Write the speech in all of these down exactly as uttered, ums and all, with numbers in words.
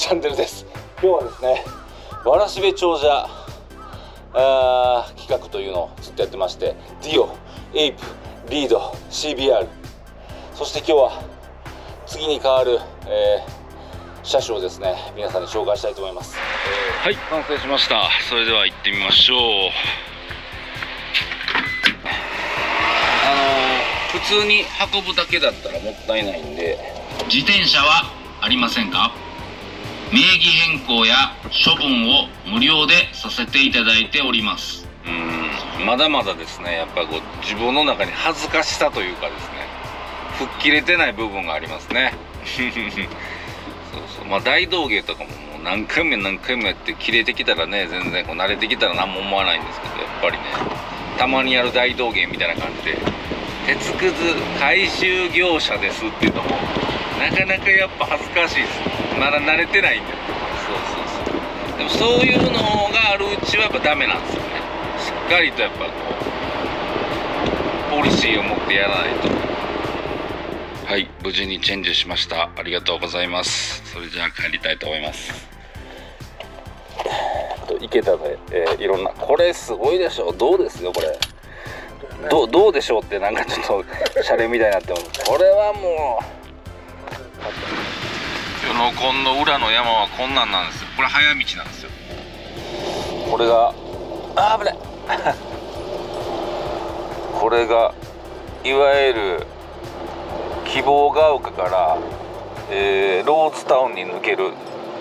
チャンネルです。今日はですね、わらしべ長者あ企画というのをずっとやってまして、ディオ、エイプ、リード、シービーアール、そして今日は次に変わる、えー、車種をですね、皆さんに紹介したいと思います。えー、はい、完成しました。それでは行ってみましょう。あのー、普通に運ぶだけだったらもったいないんで、自転車はありませんか？名義変更や処分を無料でさせていただいております。うーん、まだまだですね、やっぱこう自分の中に恥ずかしさというかですね、吹っ切れてない部分がありますね。そうそう、まあ大道芸とかももう何回も何回もやって切れてきたらね、全然こう慣れてきたら何も思わないんですけど、やっぱりね、たまにやる大道芸みたいな感じで、鉄くず回収業者ですっていうのもなかなかやっぱ恥ずかしいです。まだ慣れてないんで。そうそうそう。でもそういうのがあるうちはやっぱダメなんですよね。しっかりとやっぱこうポリシーを持ってやらないと。はい、無事にチェンジしました。ありがとうございます。それじゃあ帰りたいと思います。池田で、えー、いろんな、これすごいでしょ。どうですよこれ。どうどうでしょうってなんかちょっとシャレみたいになってます。これはもう。与野根の裏の山はこんなんなんですよ。これ早道なんですよ。これがあー危ないこれがいわゆる希望ヶ丘から、えー、ローズタウンに抜ける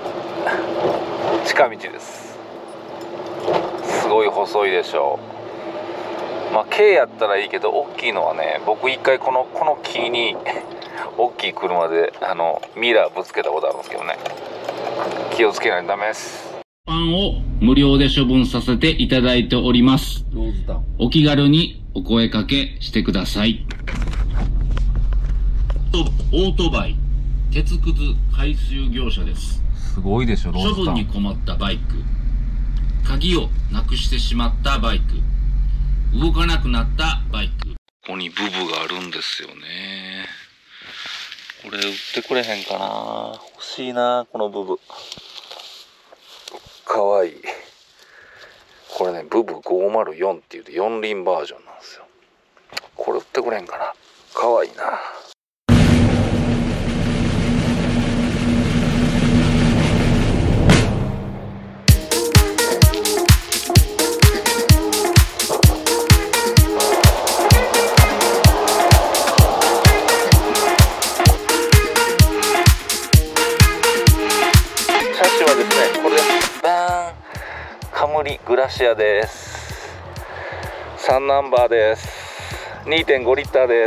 近道です。すごい細いでしょう。まあ軽やったらいいけど、大きいのはね、僕一回このこの木に大きい車であのミラーぶつけたことあるんですけどね、気をつけないとダメです。パンを無料で処分させていただいております。お気軽にお声かけしてください。オートバイ鉄くず回収業者です。すごいでしょ。ローズタウン。処分に困ったバイク、鍵をなくしてしまったバイク、動かなくなったバイク、ここにブブがあるんですよね。これ売ってくれへんかな。欲しいな、このブブ。かわいい。これね、ブブごーまるよんっていうよん輪バージョンなんですよ。これ売ってくれへんかな。かわいいな。カムリグラシアです。さんナンバーです。 にてんご リッターです。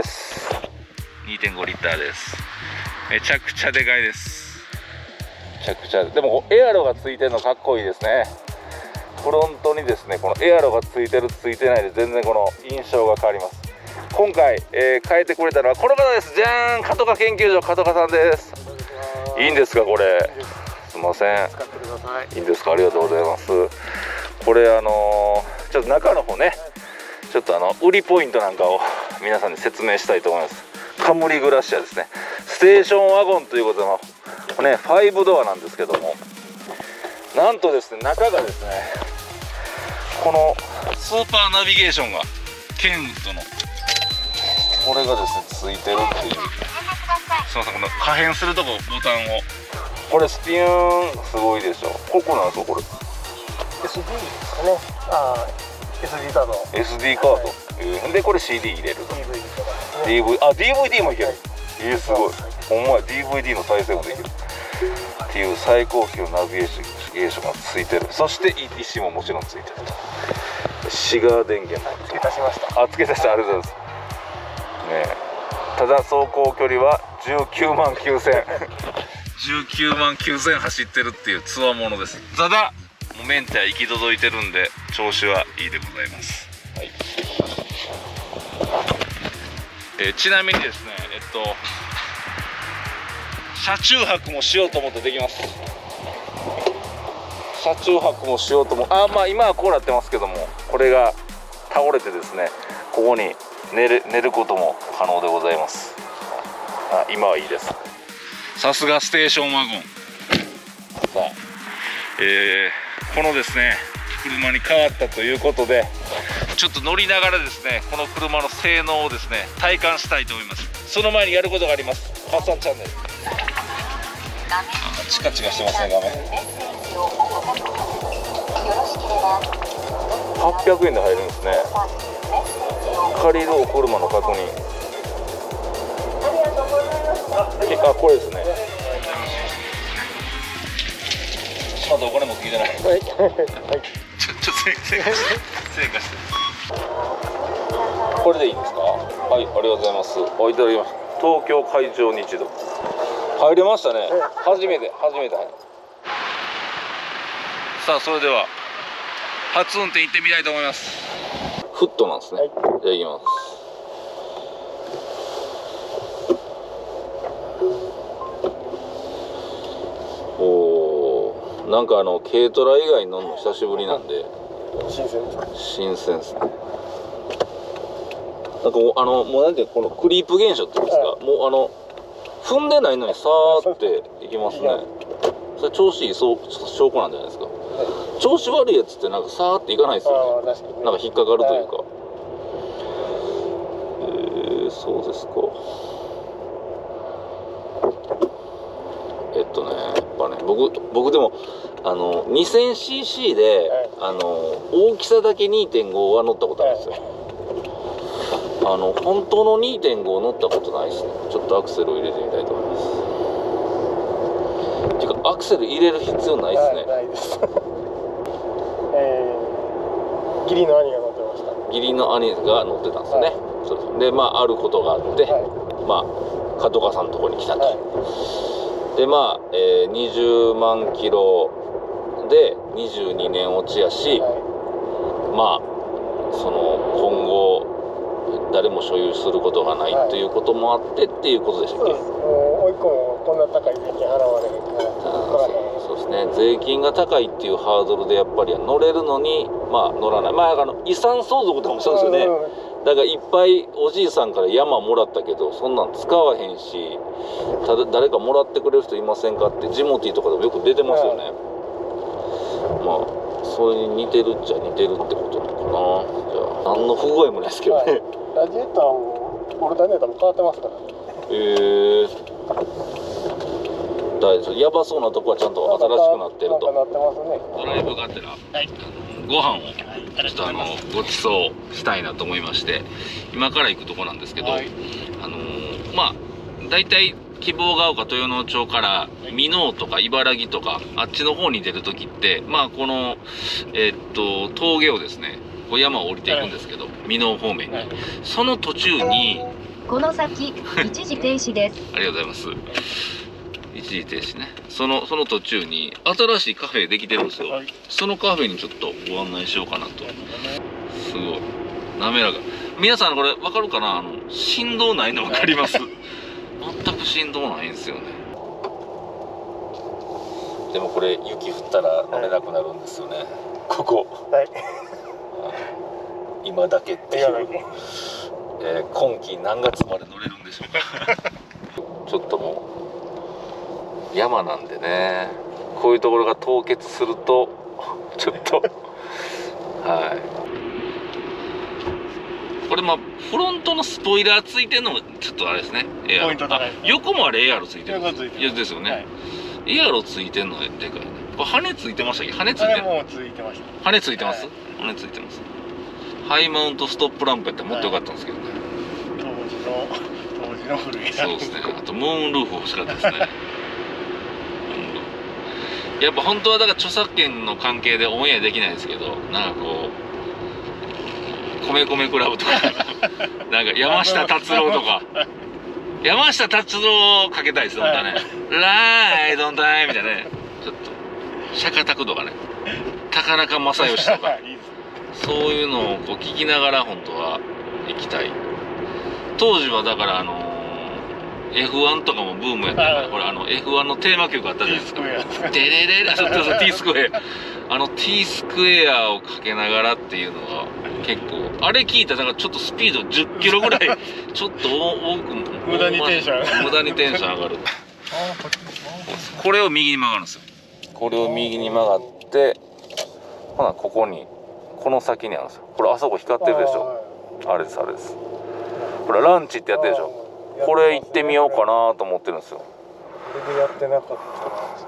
にてんご リッターです。めちゃくちゃでかいです。めちゃくちゃでもエアロがついてるのかっこいいですね。フロントにですね、このエアロがついてるついてないで全然この印象が変わります。今回、えー、変えてくれたのはこの方です。じゃーん、加藤研究所加藤さんです。いいんですかこれ。すいません。使ってください。いいんですか。ありがとうございます。これあのー、ちょっと中の方ね、ちょっとあの売りポイントなんかを皆さんに説明したいと思います。カムリグラシアですね。ステーションワゴンということのね、ファイブドアなんですけども、なんとですね、中がですね、このスーパーナビゲーションがケンウッドのこれがですねついてるっていう。すいません、この可変するとこボタンを。これスピューンすごいでしょ。ここなんですよこれ。エスディー ですかね。ああ、エスディー カード。エスディー カード。えー、でこれ シーディー 入れると。ディーブイディー とかですね。ディーブイ、あ ディーブイディー もいける。はい、えー、すごい。ほんまや ディーブイディー の再生もできる。っていう最高級のナビゲーションがついてる。そして イーティーシー ももちろんついてると。シガー電源も付け足しました。あ、付け足したありがとうございます。ねえ。ただ走行距離はじゅうきゅうまんきゅうせん。じゅうきゅうまんきゅうせん走ってるっていうつわものです。ただもうメンテは行き届いてるんで調子はいいでございます。はい、えー、ちなみにですね、えっと車中泊もしようと思ってできます。車中泊もしようとも、あまあ今はこうなってますけども、これが倒れてですね、ここに寝る寝ることも可能でございます。あ、今はいいです。さすがステーションワゴン。 えー、このですね車に変わったということで、ちょっと乗りながらですねこの車の性能をですね体感したいと思います。その前にやることがあります。ハッサンチャンネル。チカチカしてますね画面。はっぴゃくえんで入るんですね。借りるお車の確認。あ、これですね。まだお金も聞いてない。はい。ちょ、ちょ、せ、せかして。せかして。これでいいんですか。はい、ありがとうございます。お、いただきました。東京海上日動。入れましたね。初めて、初めて。さあ、それでは。初運転行ってみたいと思います。フットなんですね。はい、じゃあ行きます。おー、なんかあの軽トラ以外乗るの久しぶりなんで新鮮ですね。新鮮ですね。なんかあのもうなんていうこのクリープ現象っていうんですか、はい、もうあの踏んでないのにさーっていきますね。それ調子いいそう証拠なんじゃないですか。はい、調子悪いやつってなんかさーっていかないですよね。ねなんか引っかかるというか。はい、えー、そうですか。えっとね、やっぱね、僕、僕でも、あの、にせんシーシー で、はい、あの、大きさだけ にてんご は乗ったことあるんですよ。はい、あの、本当の にてんご 乗ったことないですね。ちょっとアクセルを入れてみたいと思います。ていうか、アクセル入れる必要ないですね。はい、ないです。えー、義理の兄が乗ってました。義理の兄が乗ってたんですよね。はい、そうです。で、まあ、あることがあって、はい、まあ、加藤川さんのところに来たと。はい、でまあ、えー、にじゅうまんキロでにじゅうにねん落ちやし、はい、まあその今後誰も所有することがない、はい、ということもあってっていうことでしたっけ。そうです。もう甥っ子もこんな高い税金払われへんからそうですね。税金が高いっていうハードルでやっぱり乗れるのにまあ乗らない。まああの遺産相続とかもそうですよね。だからいっぱいおじいさんから山もらったけどそんなん使わへんし、ただ誰かもらってくれる人いませんかってジモティーとかでもよく出てますよね。はい、まあそれに似てるっちゃ似てるってことなのかな。じゃあ何の不具合もないですけどね。はい、ラジエーターもオルタネーターも変わってますからね。へえー、大丈夫。やばそうなとこはちゃんと新しくなってると。なってますね。ドライブがてら、はい、ご飯をちょっとあのごちそうしたいなと思いまして今から行くとこなんですけど、はい、あのー、まあ大体希望が丘豊能町から箕面とか茨城とかあっちの方に出る時ってまあこのえー、っと峠をですねこう山を降りていくんですけど、はい、箕面方面に、はい、その途中にこの先一時停止ですありがとうございます。一時停止ね。そのその途中に新しいカフェできてるんですよ。はい、そのカフェにちょっとご案内しようかなと。すごい滑らか。皆さんこれ分かるかな。あの振動ないの分かります全く振動ないんですよね。でもこれ雪降ったら乗れなくなるんですよね、はい、ここ、はい、今だけっていう、えー、今季何月まで乗れるんでしょうかちょっともう山なんでね、こういうところが凍結するとちょっとはいこれまあフロントのスポイラーついてるのもちょっとあれですね。エアロ横もあれエアロついてるんですよね、はい、エアロついてるのででかいね。これ羽ついてましたっけ。羽ついてる。羽もついてました。羽ついてます、はい、羽ついてます。ハイマウントストップランプやったらもっとよかったんですけどね、はい、当時の当時の古いやつ。そうですね。あとムーンルーフ欲しかったですねやっぱ本当はだから著作権の関係でオンエアできないですけど、なんかこう米米クラブとかなんか山下達郎とか山下達郎をかけたいです本当はねライドンタイムみたいなね、ちょっと釈迦拓とかね高中正義とかそういうのをこう聞きながら本当は行きたい。当時はだからあのー、エフワン とかもブームやったから、これあの エフワン のテーマ曲あったじゃないですか。デレレレ、そうそう T スクエア、あの T スクエアをかけながらっていうのは結構あれ聞いたらちょっとスピードじゅっキロぐらいちょっと多く無駄にテンション無駄にテンション上がる。これを右に曲がるんですよ。 これを右に曲がって、ほなここにこの先にあるんですよ。これあそこ光ってるでしょ。あれですあれです。ほらランチってやってるでしょ。これ行ってみようかなと思ってるんですよ。 これでやってなかった。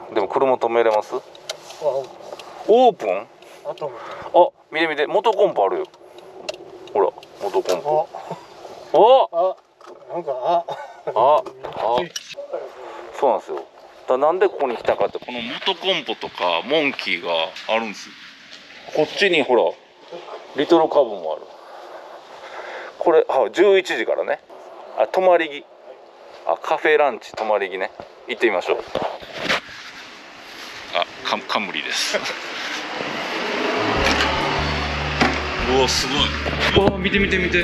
でも車止めれます？オープン？ あとあ、見て見て、元コンポあるよ。ほら元コンポ。 あお、 あ、なんかああ、あ、そうなんですよ。だなんでここに来たかって、この元コンポとかモンキーがあるんですよ。こっちにほらリトルカブもある。これあじゅういちじからね。あ、泊まり木。あ、カフェランチ泊まり木ね。行ってみましょう。あ、カカムリです。うわすごい。うわ見て見て見て。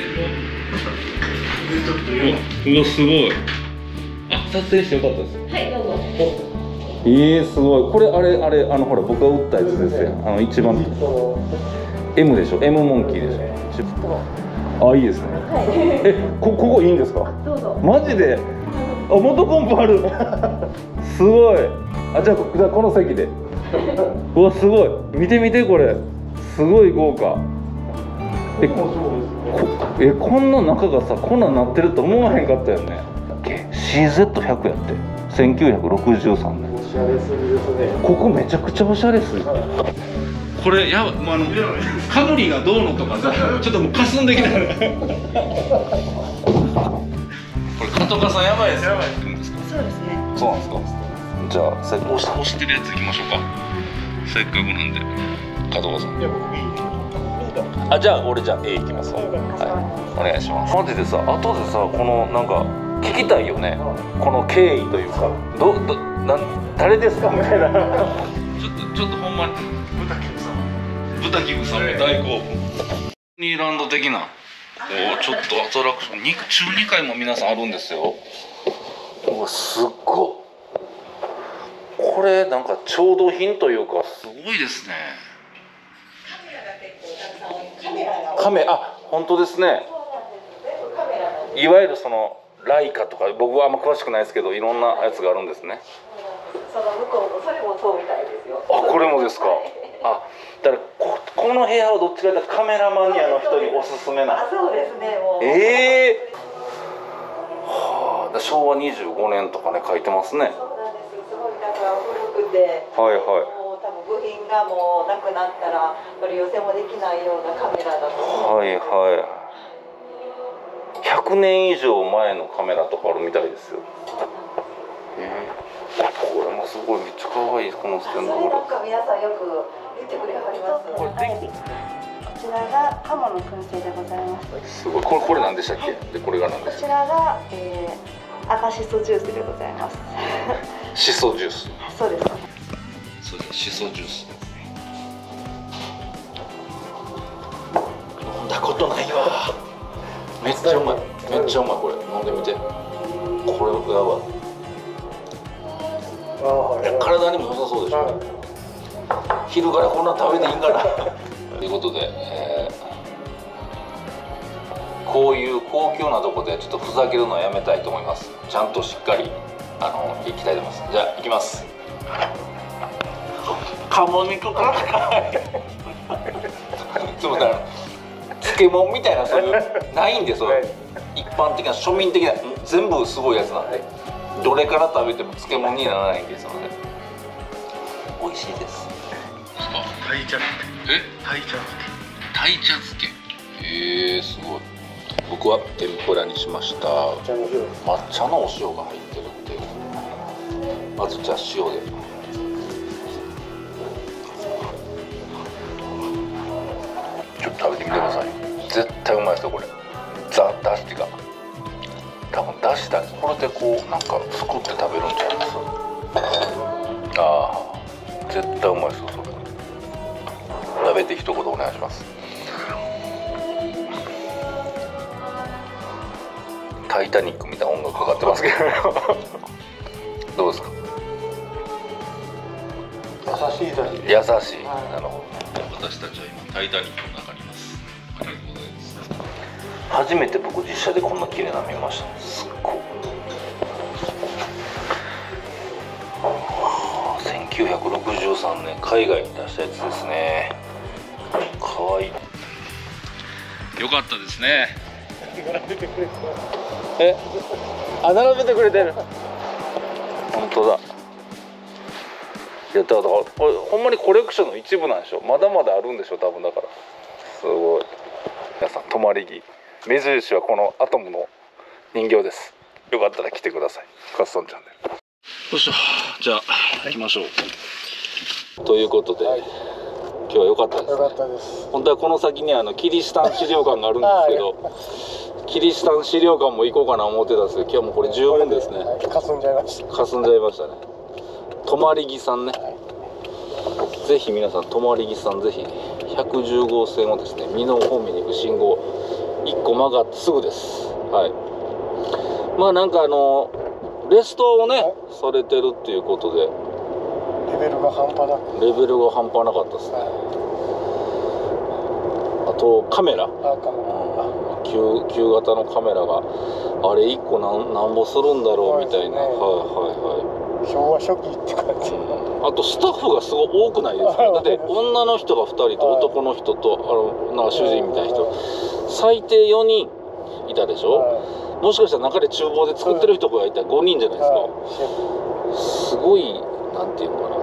うわすごい。あ、撮影してよかったです。 はい、どうぞ。 えー、すごい。これあれあれあのほら僕が打ったやつですよ。あの一番 エム でしょ。 エム モンキーでしょ。あ、いいですね。 はい。 え、こここいいんですか？ どうぞ。 マジで？あ、元コンポある。すごい。あ、じゃあじゃあこの席で。うわすごい。見て見てこれ。すごい豪華。え、こえこんな中がさこんなんなってると思わへんかったよね。シーゼットひゃく やってせんきゅうひゃくろくじゅうさんねん。 おしゃれすぎですね。 ここめちゃくちゃおしゃれすぎ。これやば、まあ、あのカムリがどうのとかさちょっともう霞んできたね。これ加藤さんやばいですよ。やばいですか？ そうですね。 そうなんですか。じゃあせ押し押してるやついきましょうか。せっかくなんで加藤さん。 いや僕いい。 あ、じゃあ俺じゃあ A いきますわ。はい、お願いします。マジでさ後でさこのなんか聞きたいよね。この経緯というかどどなん誰ですかみたいな。ちょっとちょっとほんまに豚キムさん。 豚キムさんも大興奮。ニーランド的なおちょっとアトラクションに中にかいも皆さんあるんですよ。うわすっごい。これなんか調度品というかすごいですね。カメラ、あ、本当ですね。いわゆるそのライカとか僕はあんま詳しくないですけどいろんなやつがあるんですね。 その向こうもそれもそうみたいですよ。 あ、これもですか。あ、だから こ, この部屋はどっちかというとカメラマニアの人におすすめな。 あ、そうですね。もう。 ええー。はあ、しょうわにじゅうごねんとかね書いてますね。 そうなんです。すごいだから古くて。 はいはい。 もう多分部品がもうなくなったら取り寄せもできないようなカメラだと思う。 はいはい。ひゃくねん以上前のカメラとかあるみたいですよ。えー、これもすごいめっちゃ可愛いこのステンドグラそれなんか皆さんよく言ってくれはります。 これでこちらが鴨の燻製でございます。 すごい。これこれ何でしたっけ？でこれが何でこちしたっらが、えー、赤しそジュースでございます。 け？しそジュース。 そうです。 そうです。しそジュース。飲んだことないわ。めっちゃうまい。めっちゃうまいこれ。飲んでみて。これやばい。いや体にも良さそうでしょ。昼からこんな食べていいんかな。ということで、えー、こういう高級なとこでちょっとふざけるのはやめたいと思います。ちゃんとしっかりあの行きたいと思います。じゃあ行きます。鴨肉かすみません。漬物みたいなそういうないんですよ。一般的な庶民的な全部すごいやつなんで、どれから食べても漬物にならないんですので美味しいです。 タイ茶漬け。 え？ タイ茶漬タイ茶漬け。えー、すごい。僕は天ぷらにしました。 け。 抹茶のお塩が入ってるっていう。まずじゃあ塩で。ちょっと食べてみてください。絶対うまいですよこれ。ザ・だしが多分だしだけこれでこうなんか作って食べるんちゃいます？ああ絶対うまいですよそれ。食べて一言お願いします。タイタニックみたいな音楽かかってますけどどうですか？ 優しいだし。 優しい。なるほど。私たちは今タイタニックの中にいます。ありがとうございます。初めて僕実写でこんな綺麗なの見ました。すっごい。せんききゅうひゃくろくじゅうさんねん海外に出したやつですね。かわいい。よかったですね。え、あ、並べてくれてる。本当だ。いやだからこれほんまにコレクションの一部なんでしょ。まだまだあるんでしょ多分。だからすごい。皆さん泊まり木、目印はこのアトムの人形です。よかったら来てください。カッソンチャンネル。よいしょ。じゃあ行きましょう。ということで、はい、今日は良かったですね。 良かったです。 本当はこの先にあのキリシタン資料館があるんですけどキリシタン資料館も行こうかな思ってたんですけど、今日もこれ十分ですね。 かすんじゃいました。 かすんじゃいましたね。泊まり木さんね、はい、ぜひ皆さん泊まり木さんぜひひゃくじゅう号線をですね、箕面方面に行く信号いっこ曲がってすぐです。はい。まあなんかあのレストをね、はい、されてるっていうことでレベルが半端なくレベルが半端なかったですね。はい、あとカメラ、あカメラ、旧旧型のカメラがあれいっこなんなんぼするんだろうみたいな、ね、はいはいはい。 昭和初期って感じ。 あとスタッフがすごい多くないですか。だって女の人がふたりと男の人とあのなんか主人みたいな人最低よにんいたでしょ。もしかしたら中で厨房で作ってる人がいたらごにんじゃないですか。すごいなんていうのかな、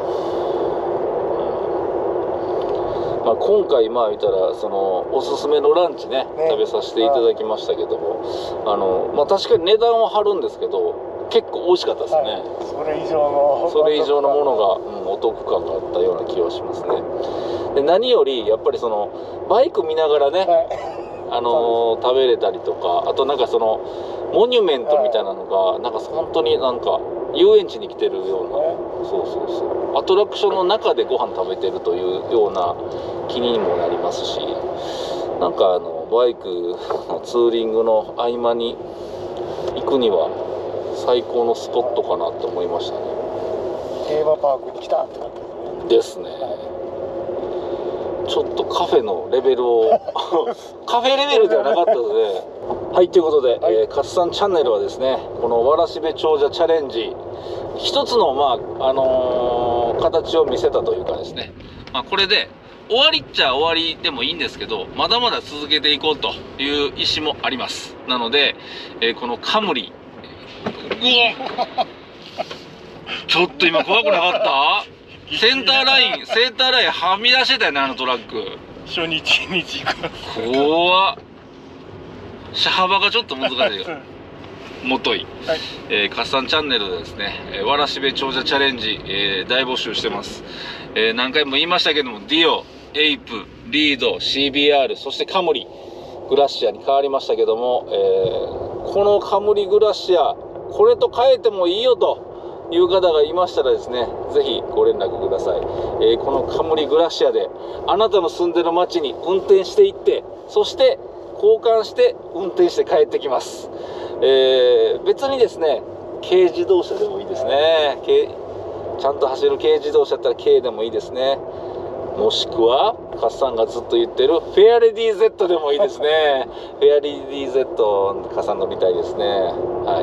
まあ、今回まあ見たらそのおすすめのランチ ね, ね食べさせていただきましたけども、あの、まあ、確かに値段は張るんですけど結構美味しかったですね。はい、 それ以上のそれ以上のものが、うん、お得感があったような気はしますね。で何よりやっぱりそのバイク見ながらね、はい、あのー、食べれたりとか、あとなんかそのモニュメントみたいなのが、はい、なんか本当になんか遊園地に来てるような、はい、そうそうそうアトラクションの中でご飯食べてるというような気にもなりますし、なんかあのバイクのツーリングの合間に行くには最高のスポットかなって思いましたね。 テーマパークに来たって感じですね。はい、ちょっとカフェのレベルをカフェレベルではなかったのではい、ということで、はい、えー、カッサンチャンネルはですね、このわらしべ長者チャレンジ一つのまああのー、形を見せたというかですね、まあ、これで終わりっちゃ終わりでもいいんですけど、まだまだ続けていこうという意思もあります。なので、えー、このカムリうわちょっと今怖くなかったセンターラインセンターラインはみ出してたよね、あのトラック。 初日に事故怖っ。車幅がちょっと難しいよもとい、はい、えー、カッサンチャンネルでですね、えー、わらしべ長者チャレンジ、えー、大募集してます。えー、何回も言いましたけども、ディオ、エイプ、リード、シービーアール、そしてカムリグラシアに変わりましたけども、えー、このカムリグラシアこれと変えてもいいよという方がいましたらですね、ぜひご連絡ください。えー、このカムリグラシアであなたの住んでる町に運転していって、そして交換して運転して帰ってきます。えー、別にですね軽自動車でもいいですね。軽ちゃんと走る軽自動車だったら軽でもいいですね。もしくはカッサンがずっと言ってるフェアレディ Z でもいいですねフェアレディ Z カッサン乗りたいですね。はい、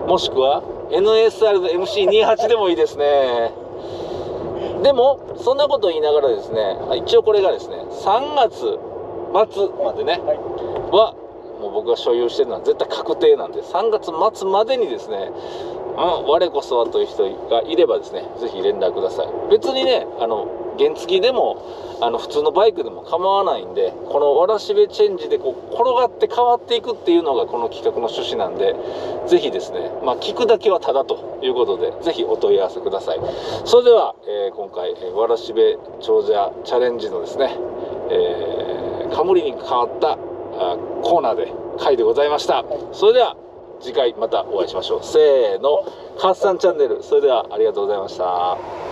もしくは エヌエスアール の エムシーにじゅうはち でもいいですね。でもそんなこと言いながらですね、一応これがですねさんがつまつまでね、はい、はもう僕が所有してるのは絶対確定なんで、さんがつまつまでにですね、うん、我こそはという人がいればですね、ぜひ連絡ください。別にね、あの原付でもあの普通のバイクでも構わないんで、このわらしべチェンジでこう転がって変わっていくっていうのがこの企画の趣旨なんで、ぜひですね、まあ、聞くだけはただということで、ぜひお問い合わせください。それでは、えー、今回、えー、わらしべ長者チャレンジのですね、えー、カムリに変わったコーナーで回でございました。それでは次回またお会いしましょう。せーの、カッサンチャンネル。それではありがとうございました。